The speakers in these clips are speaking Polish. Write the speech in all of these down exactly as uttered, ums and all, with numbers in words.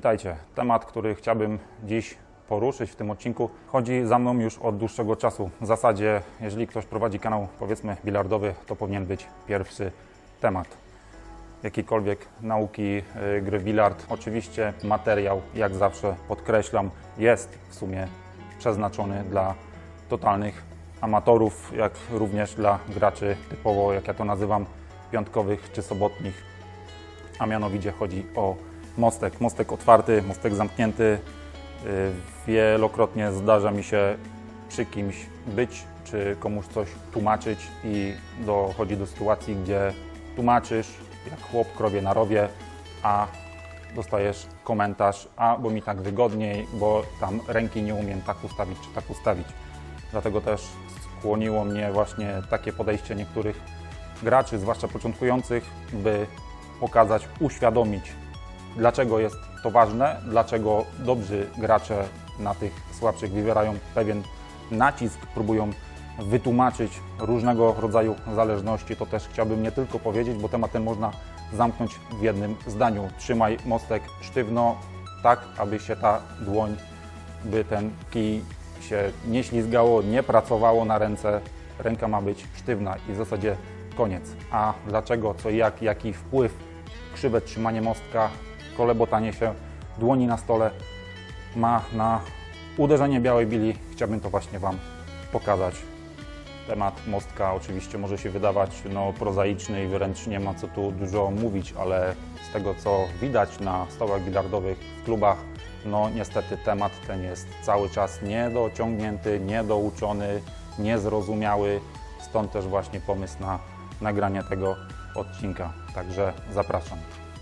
Witajcie. Temat, który chciałbym dziś poruszyć w tym odcinku, chodzi za mną już od dłuższego czasu. W zasadzie, jeżeli ktoś prowadzi kanał, powiedzmy, bilardowy, to powinien być pierwszy temat jakiejkolwiek nauki yy, gry w bilard. Oczywiście materiał, jak zawsze podkreślam, jest w sumie przeznaczony dla totalnych amatorów, jak również dla graczy typowo, jak ja to nazywam, piątkowych czy sobotnich, a mianowicie chodzi o mostek. Mostek otwarty, mostek zamknięty. Wielokrotnie zdarza mi się przy kimś być, czy komuś coś tłumaczyć i dochodzi do sytuacji, gdzie tłumaczysz jak chłop krowie na rowie, a dostajesz komentarz, a bo mi tak wygodniej, bo tam ręki nie umiem tak ustawić, czy tak ustawić. Dlatego też skłoniło mnie właśnie takie podejście niektórych graczy, zwłaszcza początkujących, by pokazać, uświadomić, dlaczego jest to ważne, dlaczego dobrzy gracze na tych słabszych wywierają pewien nacisk, próbują wytłumaczyć różnego rodzaju zależności. To też chciałbym nie tylko powiedzieć, bo temat ten można zamknąć w jednym zdaniu. Trzymaj mostek sztywno, tak aby się ta dłoń, by ten kij się nie ślizgało, nie pracowało na ręce. Ręka ma być sztywna i w zasadzie koniec. A dlaczego, co, jak, jaki wpływ krzywe trzymanie mostka, kolebotanie się dłoni na stole ma na uderzenie białej bili, chciałbym to właśnie Wam pokazać. Temat mostka oczywiście może się wydawać no, prozaiczny i wręcz nie ma co tu dużo mówić, ale z tego co widać na stołach bilardowych w klubach, no niestety temat ten jest cały czas niedociągnięty, niedouczony, niezrozumiały, stąd też właśnie pomysł na nagranie tego odcinka, także zapraszam.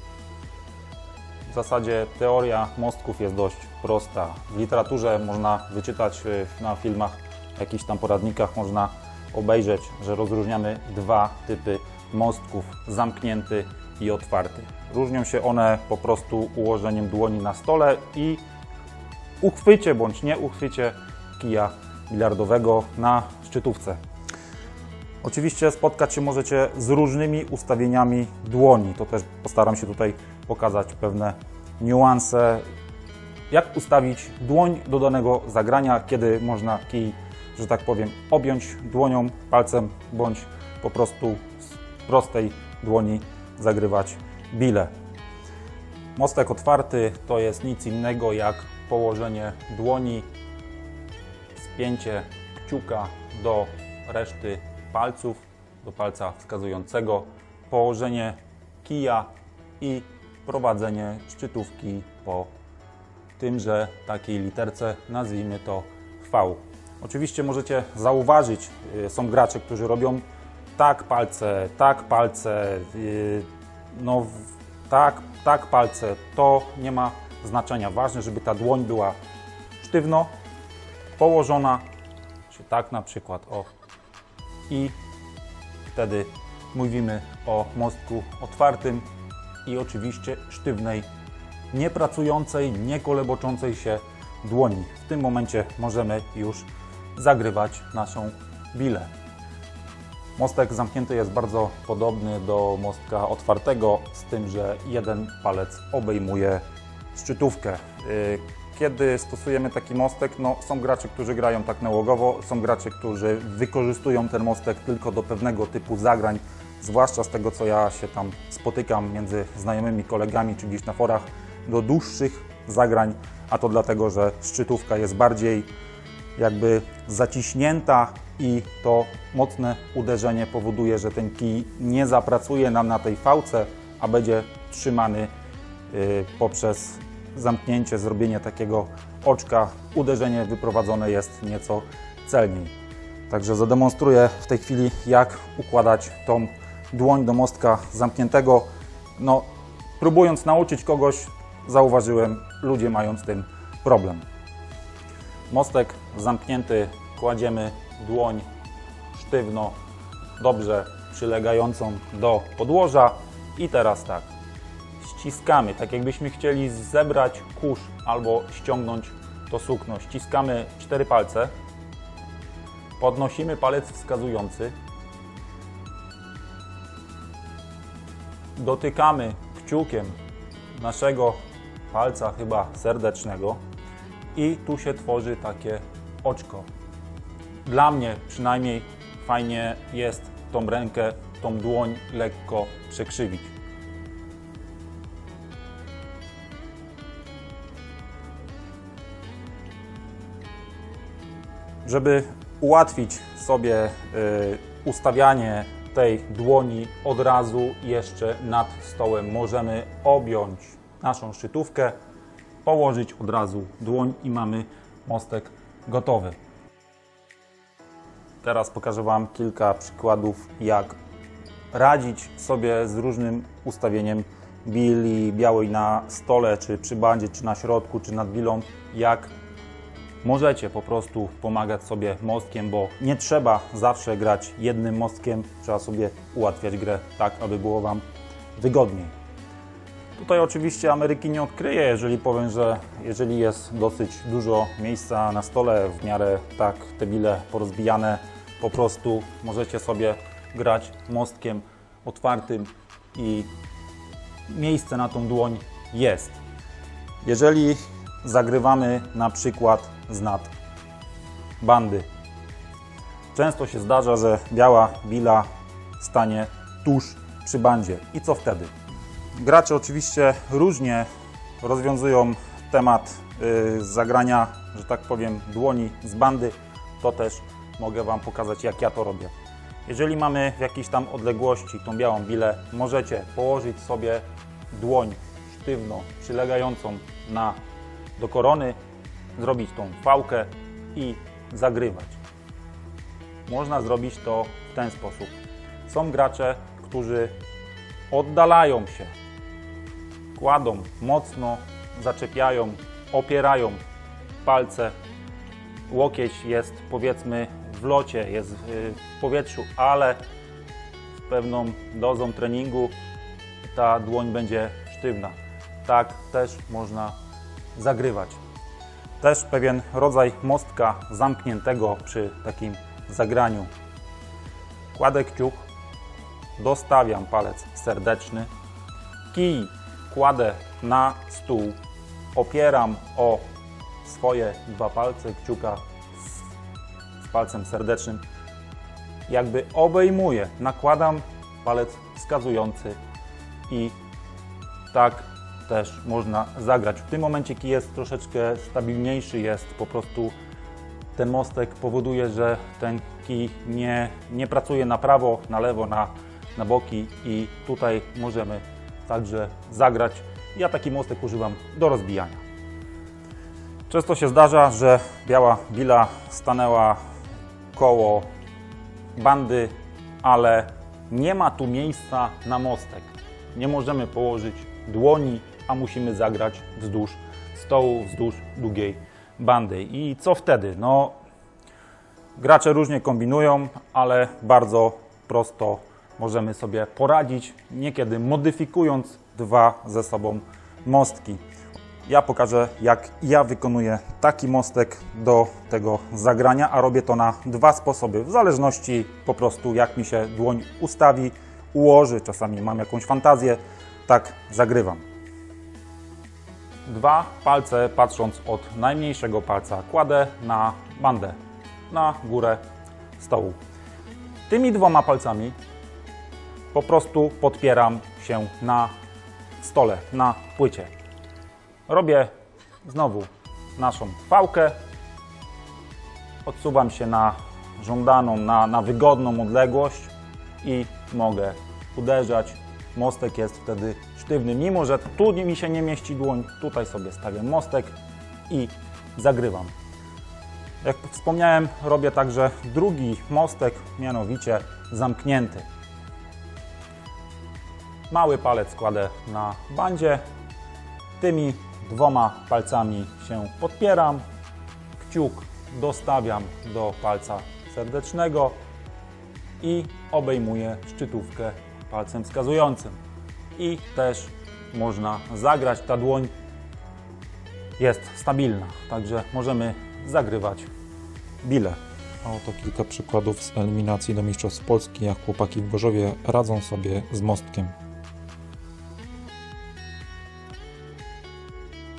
W zasadzie teoria mostków jest dość prosta. W literaturze można wyczytać, na filmach, jakichś tam poradnikach można obejrzeć, że rozróżniamy dwa typy mostków, zamknięty i otwarty. Różnią się one po prostu ułożeniem dłoni na stole i uchwycie bądź nie uchwycie kija bilardowego na szczytówce. Oczywiście spotkać się możecie z różnymi ustawieniami dłoni. To też postaram się tutaj pokazać pewne niuanse. Jak ustawić dłoń do danego zagrania, kiedy można kij, że tak powiem, objąć dłonią, palcem, bądź po prostu z prostej dłoni zagrywać bilę. Mostek otwarty to jest nic innego jak położenie dłoni, spięcie kciuka do reszty palców, do palca wskazującego, położenie kija i prowadzenie szczytówki po tymże takiej literce, nazwijmy to V. Oczywiście możecie zauważyć, są gracze, którzy robią tak palce, tak palce, no tak, tak palce, to nie ma znaczenia. Ważne, żeby ta dłoń była sztywno położona, czy tak na przykład, o, i wtedy mówimy o mostku otwartym i oczywiście sztywnej, niepracującej, nie koleboczącej się dłoni. W tym momencie możemy już zagrywać naszą bilę. Mostek zamknięty jest bardzo podobny do mostka otwartego, z tym, że jeden palec obejmuje szczytówkę. Kiedy stosujemy taki mostek, no, są gracze, którzy grają tak nałogowo, są gracze, którzy wykorzystują ten mostek tylko do pewnego typu zagrań, zwłaszcza z tego, co ja się tam spotykam między znajomymi, kolegami, czy gdzieś na forach, do dłuższych zagrań, a to dlatego, że szczytówka jest bardziej jakby zaciśnięta i to mocne uderzenie powoduje, że ten kij nie zapracuje nam na tej fałce, a będzie trzymany yy, poprzez zamknięcie, zrobienie takiego oczka. Uderzenie wyprowadzone jest nieco celniej. Także zademonstruję w tej chwili, jak układać tą dłoń do mostka zamkniętego. No, próbując nauczyć kogoś, zauważyłem, ludzie mają z tym problem. Mostek zamknięty, kładziemy dłoń sztywno, dobrze przylegającą do podłoża i teraz tak, ściskamy, tak jakbyśmy chcieli zebrać kurz albo ściągnąć to sukno. Ściskamy cztery palce, podnosimy palec wskazujący, dotykamy kciukiem naszego palca chyba serdecznego i tu się tworzy takie oczko. Dla mnie przynajmniej fajnie jest tą rękę, tą dłoń lekko przekrzywić. Żeby ułatwić sobie y, ustawianie tej dłoni od razu jeszcze nad stołem możemy objąć naszą szczytówkę, położyć od razu dłoń i mamy mostek gotowy. Teraz pokażę Wam kilka przykładów, jak radzić sobie z różnym ustawieniem bili białej na stole, czy przy bandzie, czy na środku, czy nad bilą, jak możecie po prostu pomagać sobie mostkiem, bo nie trzeba zawsze grać jednym mostkiem, trzeba sobie ułatwiać grę tak, aby było Wam wygodniej. Tutaj oczywiście Ameryki nie odkryję, jeżeli powiem, że jeżeli jest dosyć dużo miejsca na stole, w miarę tak te bile porozbijane, po prostu możecie sobie grać mostkiem otwartym i miejsce na tą dłoń jest. Jeżeli zagrywamy na przykład z nad bandy, często się zdarza, że biała bila stanie tuż przy bandzie. I co wtedy? Gracze oczywiście różnie rozwiązują temat yy, zagrania, że tak powiem, dłoni z bandy. To też mogę Wam pokazać, jak ja to robię. Jeżeli mamy w jakiejś tam odległości tą białą bilę, możecie położyć sobie dłoń sztywno przylegającą na, do korony, zrobić tą fałkę i zagrywać. Można zrobić to w ten sposób. Są gracze, którzy oddalają się, kładą mocno, zaczepiają, opierają palce. Łokieć jest, powiedzmy, w locie, jest w powietrzu, ale z pewną dozą treningu ta dłoń będzie sztywna. Tak też można zagrywać. Też pewien rodzaj mostka zamkniętego przy takim zagraniu. Kładę kciuk, dostawiam palec serdeczny, kij kładę na stół, opieram o swoje dwa palce kciuka z, z palcem serdecznym, jakby obejmuję, nakładam palec wskazujący i tak też można zagrać. W tym momencie kij jest troszeczkę stabilniejszy, jest po prostu ten mostek powoduje, że ten kij nie, nie pracuje na prawo, na lewo, na, na boki i tutaj możemy także zagrać. Ja taki mostek używam do rozbijania. Często się zdarza, że biała bila stanęła koło bandy, ale nie ma tu miejsca na mostek. Nie możemy położyć dłoni, a musimy zagrać wzdłuż stołu, wzdłuż długiej bandy. I co wtedy? No, gracze różnie kombinują, ale bardzo prosto możemy sobie poradzić, niekiedy modyfikując dwa ze sobą mostki. Ja pokażę, jak ja wykonuję taki mostek do tego zagrania, a robię to na dwa sposoby, w zależności po prostu jak mi się dłoń ustawi, ułoży, czasami mam jakąś fantazję, tak zagrywam. Dwa palce, patrząc od najmniejszego palca, kładę na bandę, na górę stołu. Tymi dwoma palcami po prostu podpieram się na stole, na płycie. Robię znowu naszą fałkę, odsuwam się na żądaną, na, na wygodną odległość i mogę uderzać. Mostek jest wtedy sztywny, mimo że tu mi się nie mieści dłoń, tutaj sobie stawiam mostek i zagrywam. Jak wspomniałem, robię także drugi mostek, mianowicie zamknięty. Mały palec kładę na bandzie, tymi dwoma palcami się podpieram, kciuk dostawiam do palca serdecznego i obejmuję szczytówkę palcem wskazującym. I też można zagrać, ta dłoń jest stabilna, także możemy zagrywać bile. A oto kilka przykładów z eliminacji do Mistrzostw Polski, jak chłopaki w Gorzowie radzą sobie z mostkiem.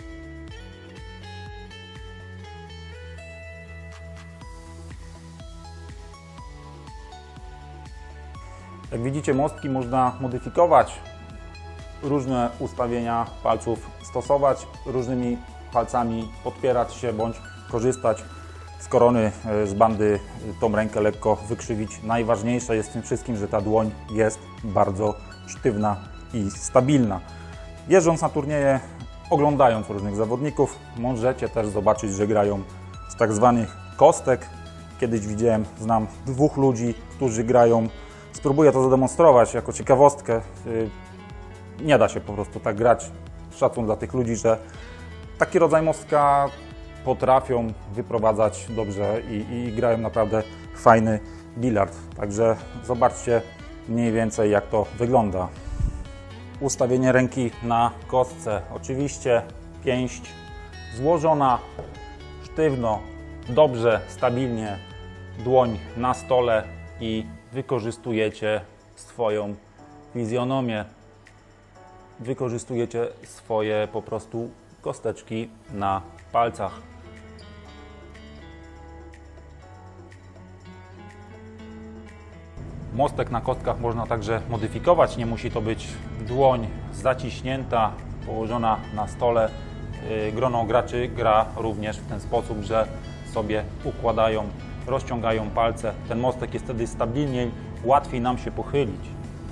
Jak widzicie, mostki można modyfikować, różne ustawienia palców stosować, różnymi palcami podpierać się bądź korzystać z korony, z bandy, tą rękę lekko wykrzywić. Najważniejsze jest w tym wszystkim, że ta dłoń jest bardzo sztywna i stabilna. Jeżdżąc na turnieje, oglądając różnych zawodników, możecie też zobaczyć, że grają z tak zwanych kostek. Kiedyś widziałem, znam dwóch ludzi, którzy grają. Spróbuję to zademonstrować jako ciekawostkę. Nie da się po prostu tak grać. Szacun dla tych ludzi, że taki rodzaj mostka potrafią wyprowadzać dobrze i, i grają naprawdę fajny bilard. Także zobaczcie mniej więcej, jak to wygląda. Ustawienie ręki na kostce. Oczywiście pięść złożona sztywno, dobrze, stabilnie, dłoń na stole i wykorzystujecie swoją fizjonomię. Wykorzystujecie swoje po prostu kosteczki na palcach. Mostek na kostkach można także modyfikować. Nie musi to być dłoń zaciśnięta, położona na stole. Grono graczy gra również w ten sposób, że sobie układają, rozciągają palce. Ten mostek jest wtedy stabilniej, łatwiej nam się pochylić.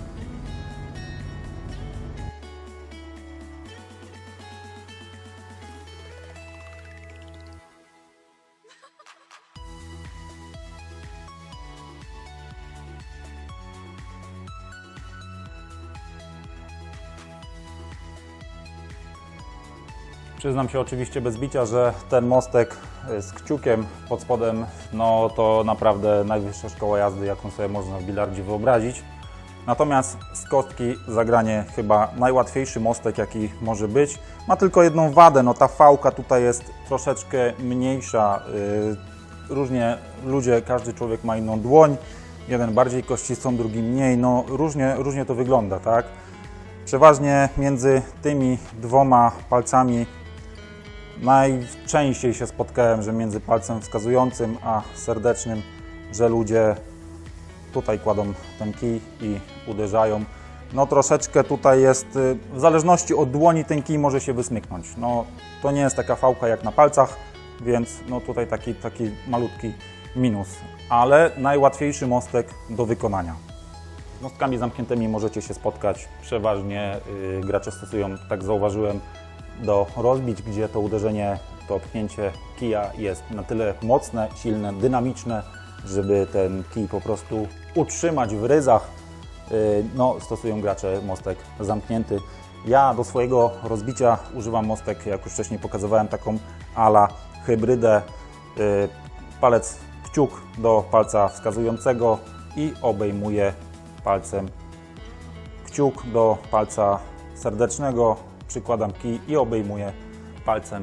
Przyznam się oczywiście bez bicia, że ten mostek z kciukiem pod spodem, no to naprawdę najwyższa szkoła jazdy, jaką sobie można w bilardzie wyobrazić. Natomiast z kostki zagranie chyba najłatwiejszy mostek, jaki może być. Ma tylko jedną wadę, no ta fałka tutaj jest troszeczkę mniejsza. Różnie ludzie, każdy człowiek ma inną dłoń. Jeden bardziej kościstą, drugi mniej. No różnie, różnie to wygląda, tak? Przeważnie między tymi dwoma palcami najczęściej się spotkałem, że między palcem wskazującym a serdecznym, że ludzie tutaj kładą ten kij i uderzają. No troszeczkę tutaj jest, w zależności od dłoni ten kij może się wysmyknąć. No to nie jest taka fałka jak na palcach, więc no tutaj taki, taki malutki minus. Ale najłatwiejszy mostek do wykonania. Z mostkami zamkniętymi możecie się spotkać. Przeważnie yy, gracze stosują, tak zauważyłem, do rozbić, gdzie to uderzenie, to pchnięcie kija jest na tyle mocne, silne, dynamiczne, żeby ten kij po prostu utrzymać w ryzach. No, stosują gracze mostek zamknięty. Ja do swojego rozbicia używam mostek, jak już wcześniej pokazywałem, taką ala hybrydę. Palec kciuk do palca wskazującego i obejmuję palcem kciuk do palca serdecznego. Przykładam kij i obejmuję palcem.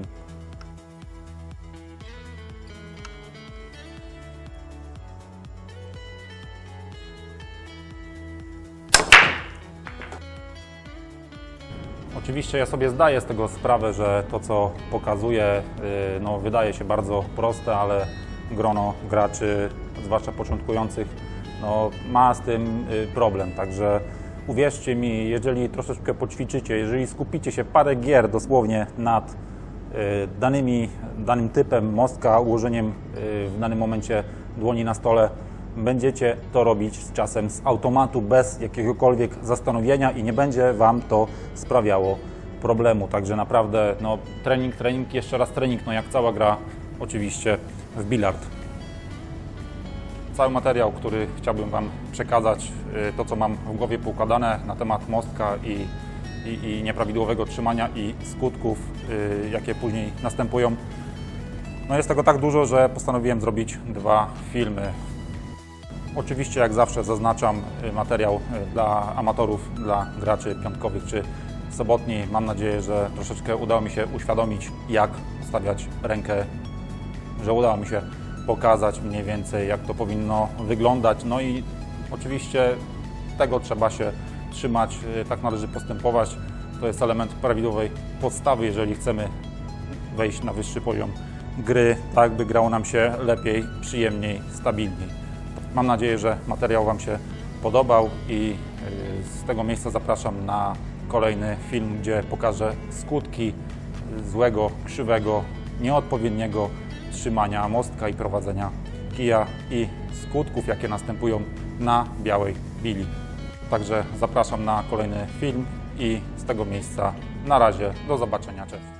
Oczywiście ja sobie zdaję z tego sprawę, że to, co pokazuję, no, wydaje się bardzo proste, ale grono graczy, zwłaszcza początkujących, no, ma z tym problem. Także uwierzcie mi, jeżeli troszeczkę poćwiczycie, jeżeli skupicie się parę gier dosłownie nad y, danymi, danym typem mostka, ułożeniem y, w danym momencie dłoni na stole, będziecie to robić z czasem z automatu, bez jakiegokolwiek zastanowienia i nie będzie Wam to sprawiało problemu. Także naprawdę no, trening, trening, jeszcze raz trening, no jak cała gra oczywiście w bilard. Cały materiał, który chciałbym Wam przekazać, to co mam w głowie poukładane na temat mostka i, i, i nieprawidłowego trzymania i skutków, jakie później następują. No jest tego tak dużo, że postanowiłem zrobić dwa filmy. Oczywiście jak zawsze zaznaczam materiał dla amatorów, dla graczy piątkowych czy sobotni. Mam nadzieję, że troszeczkę udało mi się uświadomić, jak stawiać rękę, że udało mi się pokazać mniej więcej, jak to powinno wyglądać. No i oczywiście tego trzeba się trzymać, tak należy postępować. To jest element prawidłowej podstawy, jeżeli chcemy wejść na wyższy poziom gry, tak by grało nam się lepiej, przyjemniej, stabilniej. Mam nadzieję, że materiał Wam się podobał i z tego miejsca zapraszam na kolejny film, gdzie pokażę skutki złego, krzywego, nieodpowiedniego trzymania mostka i prowadzenia kija i skutków, jakie następują na białej bili. Także zapraszam na kolejny film i z tego miejsca na razie do zobaczenia, cześć.